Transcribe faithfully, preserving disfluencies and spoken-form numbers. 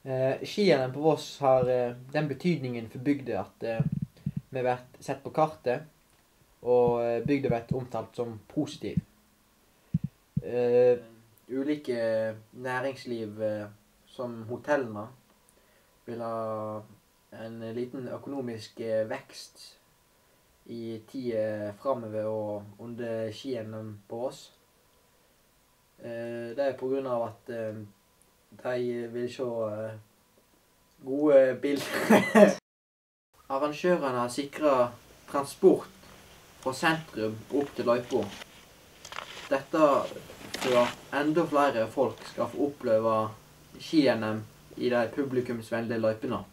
Eh, Ski-N M på Voss har eh, den betydningen for bygda at eh, vi har vært sett på kartet, og eh, bygda har vært omtalt som positiv. Eh, ulike næringsliv eh, som hotellene vil ha en liten økonomisk eh, vekst i tida fremover og under Ski-N M på Voss. Eh, det er på grunn av at eh, de vil se uh, gode bilder. Arrangørene har sikret transport fra sentrum opp til løypa. Dette for at enda flere folk skal få oppleve Ski-N M i de publikumsvennlige løypene.